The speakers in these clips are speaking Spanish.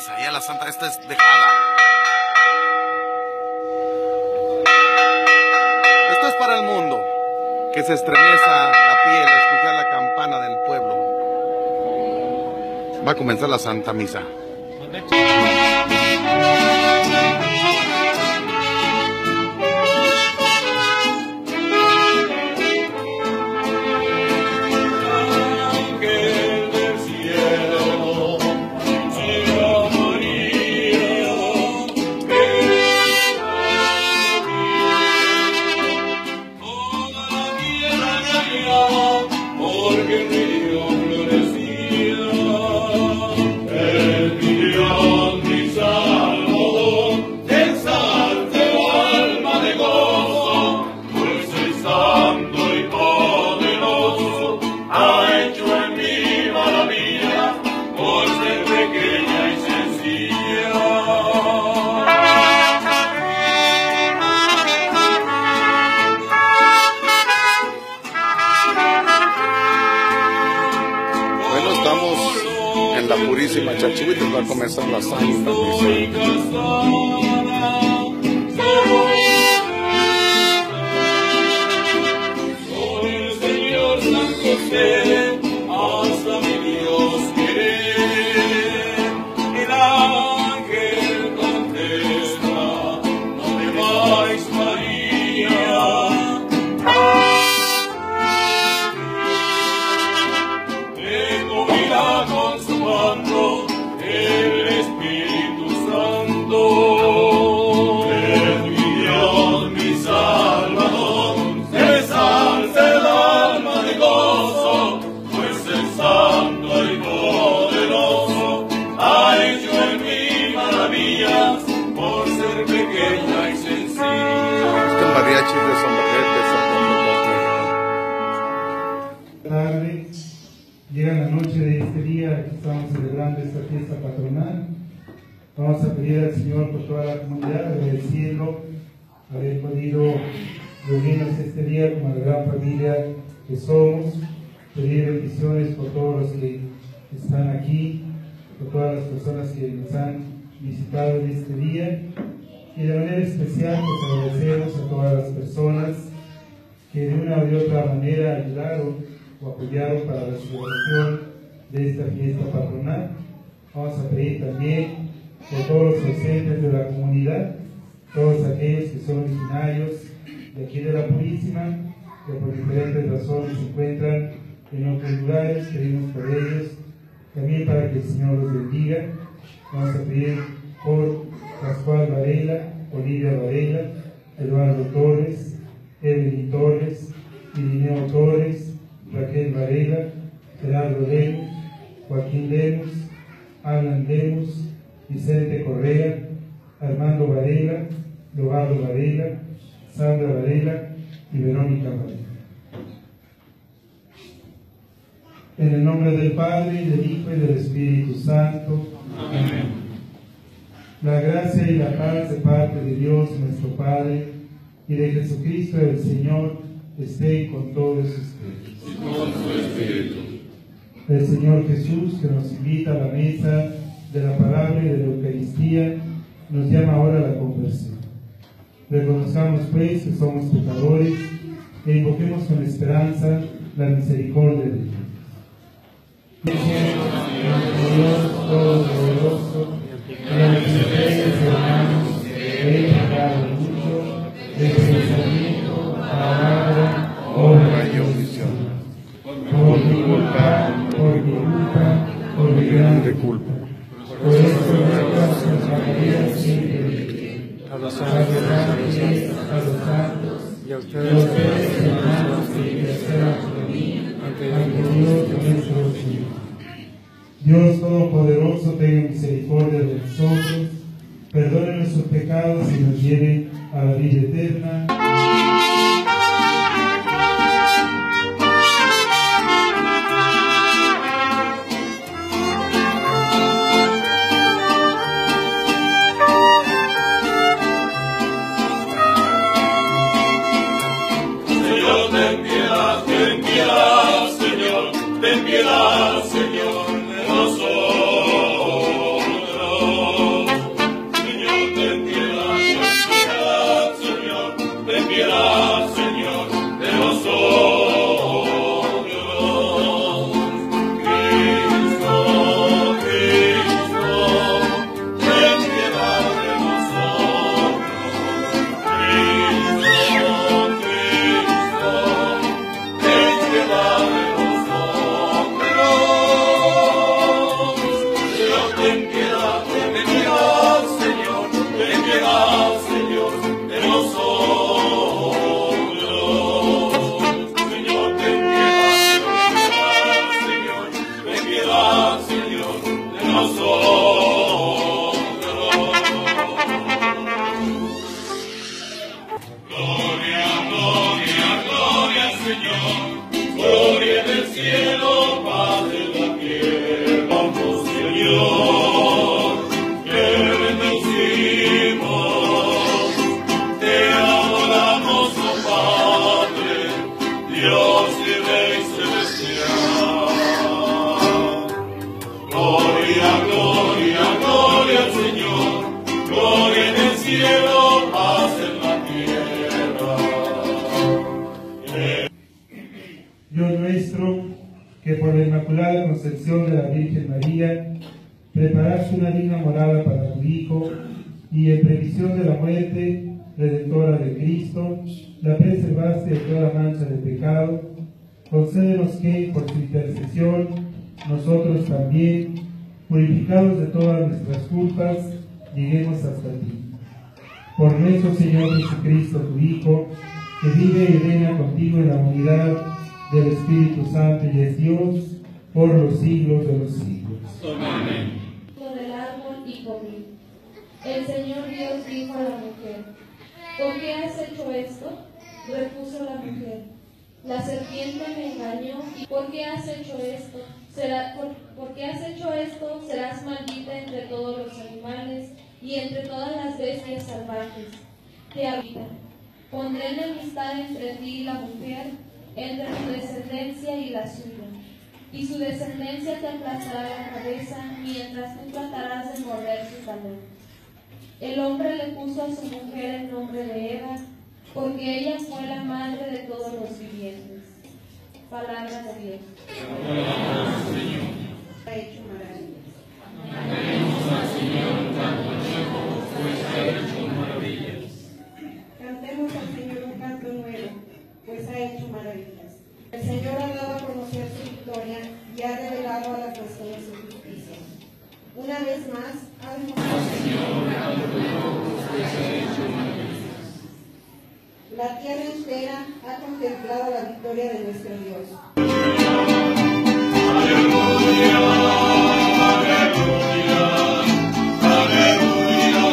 misa, ya la Santa, esta es dejada. Esto es para el mundo, que se estremeza la piel al escuchar la campana del pueblo. Va a comenzar la Santa Misa. En la Purísima Chachihuitl va a comenzar la Santa Misa. El Espíritu Santo, es mi Dios, mi Salvador, se salce el alma de gozo, pues el Santo y Poderoso ha hecho en mí maravillas por ser pequeña y sencilla. Este mariachi de tarde. Llega la noche de este día que estamos celebrando esta fiesta patronal. Vamos a pedir al Señor por toda la comunidad, agradeciendo haber podido reunirnos este día como la gran familia que somos, pedir bendiciones por todos los que están aquí, por todas las personas que nos han visitado en este día, y de manera especial pues agradecemos a todas las personas que de una o de otra manera ayudaron o apoyaron para la celebración de esta fiesta patronal. Vamos a pedir también por todos los ausentes de la comunidad, todos aquellos que son originarios de aquí de la Purísima, que por diferentes razones se encuentran en otros lugares, pedimos por ellos, también para que el Señor los bendiga. Vamos a pedir por Pascual Varela, Olivia Varela, Eduardo Torres, Evelyn Torres, Irineo Torres, Raquel Varela, Gerardo Lemus, Joaquín Lemus, Alan Lemus, Vicente Correa, Armando Varela, Leobardo Varela, Sandra Varela y Verónica Varela. En el nombre del Padre, y del Hijo y del Espíritu Santo. Amén. La gracia y la paz de parte de Dios nuestro Padre y de Jesucristo el Señor esté con todos ustedes. Y con su espíritu. El Señor Jesús, que nos invita a la mesa de la palabra y de la Eucaristía, nos llama ahora a la conversión. Reconozcamos pues que somos pecadores e invoquemos con esperanza la misericordia de Dios. Dios Todopoderoso, en las estrellas hermanos, he pecado mucho, de pensamiento, palabra, obra y omisión. Por mi culpa, por mi grande culpa. Por esto ruego nuestra María siempre de ti, a los santos, y a ustedes, hermanos, que intercedan por mí, ante Dios nuestro Señor. Dios Todopoderoso, tenga misericordia de nosotros, perdone nuestros pecados y nos lleve a la vida eterna. Ten piedad, Señor, de nosotros. cielo, paz en la tierra. Dios nuestro, que por la Inmaculada Concepción de la Virgen María preparaste una digna morada para tu Hijo, y en previsión de la muerte redentora de Cristo, la preservaste de toda mancha de pecado, concédenos que, por su intercesión, nosotros también, purificados de todas nuestras culpas, lleguemos hasta ti. Por nuestro Señor Jesucristo, tu Hijo, que vive y reina contigo en la unidad del Espíritu Santo y es Dios, por los siglos de los siglos. Amén. Del árbol y comí. El Señor Dios dijo a la mujer: ¿por qué has hecho esto? Repuso la mujer: la serpiente me engañó, y ¿por qué has hecho esto? Porque has hecho esto, serás maldita entre todos los animales y entre todas las bestias salvajes que habitan. Pondré enemistad entre ti y la mujer, entre tu descendencia y la suya. Y su descendencia te aplastará la cabeza, mientras tú tratarás de morder su talón. El hombre le puso a su mujer el nombre de Eva, porque ella fue la madre de todos los vivientes. Palabra de Dios. Ha hecho maravillas. Cantemos al Señor un canto nuevo, pues ha hecho maravillas. El Señor ha dado a conocer su victoria y ha revelado a las naciones su justicia. Una vez más, ha demostrado la tierra entera ha contemplado la victoria de nuestro Dios. Aleluya, aleluya, aleluya,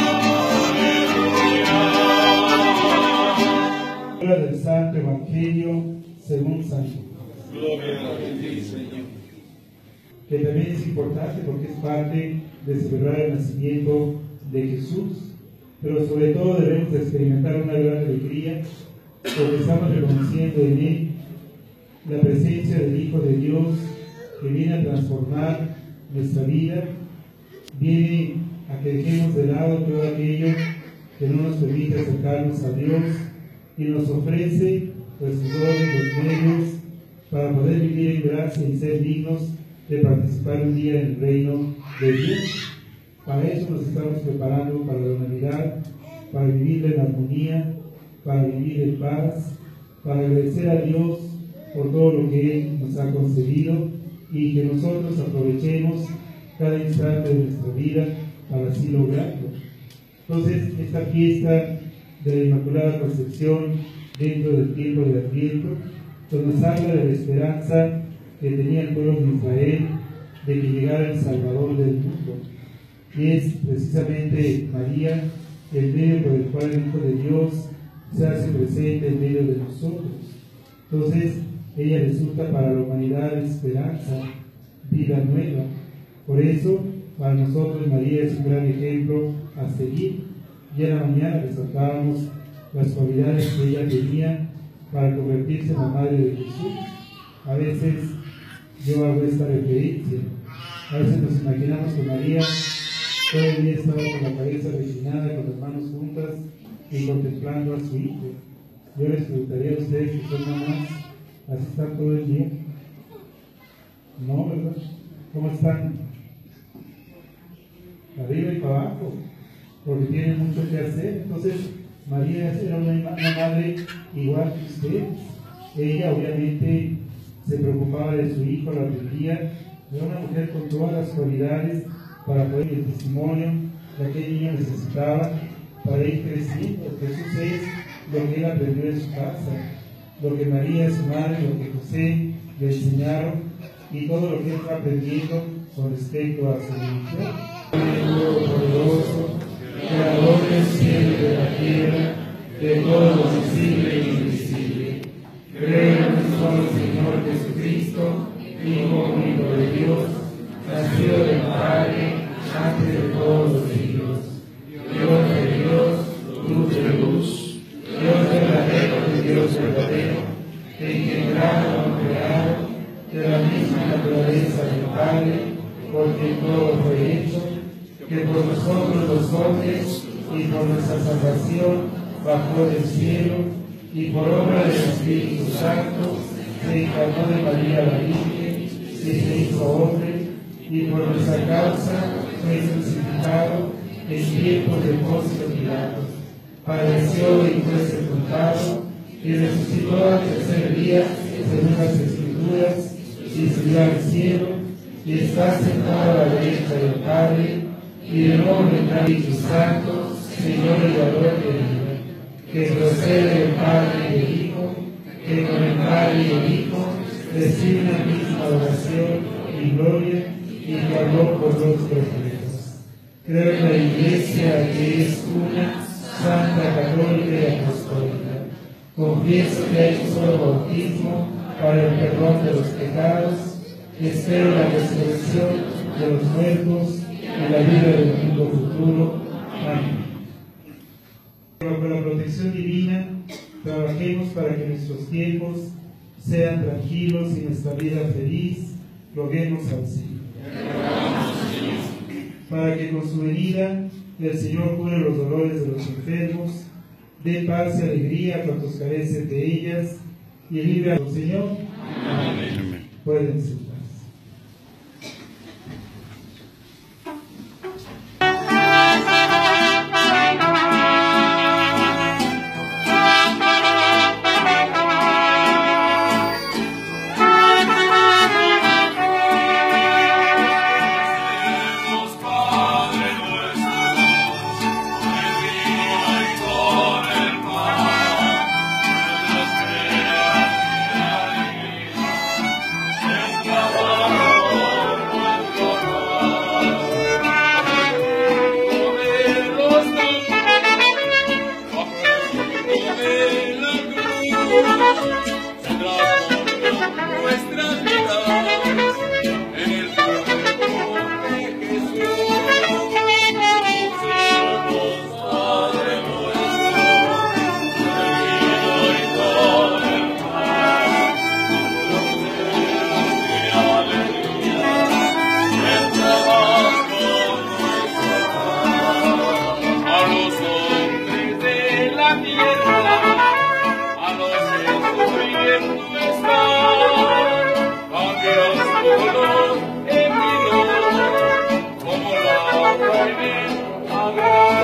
aleluya. Palabra del Santo Evangelio según San Lucas. Gloria a ti, Señor. Que también es importante porque es parte de celebrar el nacimiento de Jesús, pero sobre todo debemos experimentar una gran alegría porque estamos reconociendo en Él la presencia del Hijo de Dios que viene a transformar nuestra vida, viene a que dejemos de lado todo aquello que no nos permite acercarnos a Dios y nos ofrece pues sus dones, los medios para poder vivir en gracia y ser dignos de participar un día en el reino de Dios. Para eso nos estamos preparando para la Navidad, para vivir en armonía, para vivir en paz, para agradecer a Dios por todo lo que Él nos ha concedido y que nosotros aprovechemos cada instante de nuestra vida para así lograrlo. Entonces, esta fiesta de la Inmaculada Concepción dentro del tiempo de Adviento, pues nos habla de la esperanza que tenía el pueblo de Israel de que llegara el Salvador del mundo. Y es precisamente María el medio por el cual el Hijo de Dios se hace presente en medio de nosotros. Entonces, ella resulta para la humanidad esperanza, vida nueva. Por eso, para nosotros María es un gran ejemplo a seguir. Ya en la mañana resaltábamos las cualidades que ella tenía para convertirse en la madre de Jesús. A veces yo hago esta referencia. A veces nos imaginamos que María todo el día estaba con la cabeza reclinada, con las manos juntas y contemplando a su hijo. Yo les preguntaría a ustedes si son mamás, ¿así están todo el día? No, ¿verdad? ¿Cómo están? Arriba y para abajo, porque tienen mucho que hacer. Entonces, María era una madre igual que ustedes. Ella obviamente se preocupaba de su hijo, lo atendía. Era una mujer con todas las cualidades para poder el testimonio de aquel niño necesitaba para ir creciendo. Jesús es lo que él aprendió en su casa, lo que María, su madre, lo que José le enseñaron y todo lo que él fue aprendiendo con respecto a su religión. Poderoso, creador del cielo y de la tierra, de todo lo visible e invisible. Creo en un solo Señor Jesucristo, Hijo único de Dios, nacido del Padre, antes de todos los siglos. Dios de Dios, luz de luz, Dios verdadero de Dios verdadero, engendrado o creado, de la misma naturaleza del Padre, por quien todo fue hecho, que por nosotros los hombres y por nuestra salvación bajó del cielo, y por obra del Espíritu Santo se encarnó de María la Virgen y se hizo hombre, y por nuestra causa fue crucificado en tiempos de Poncio Pilato. Padeció y fue sepultado, y resucitó al tercer día, según las Escrituras, y subió al cielo, y está sentado a la derecha del Padre, y de nuevo vendrá el Espíritu Santo, Señor y Dador de vida, que procede del Padre y del Hijo, que con el Padre y el Hijo recibe una misma adoración y gloria, y que habló por los profetas. Creo en la Iglesia, que es una, santa, católica y apostólica. Confieso que hay un solo bautismo para el perdón de los pecados. Espero la resurrección de los muertos y la vida del mundo futuro. Amén. Con la protección divina, trabajemos para que nuestros tiempos sean tranquilos y nuestra vida feliz. Roguemos al Señor. Para que con su venida el Señor cure los dolores de los enfermos, dé paz y alegría a cuantos carecen de ellas, y libre al Señor. Amén. Pueden sentarse. Como la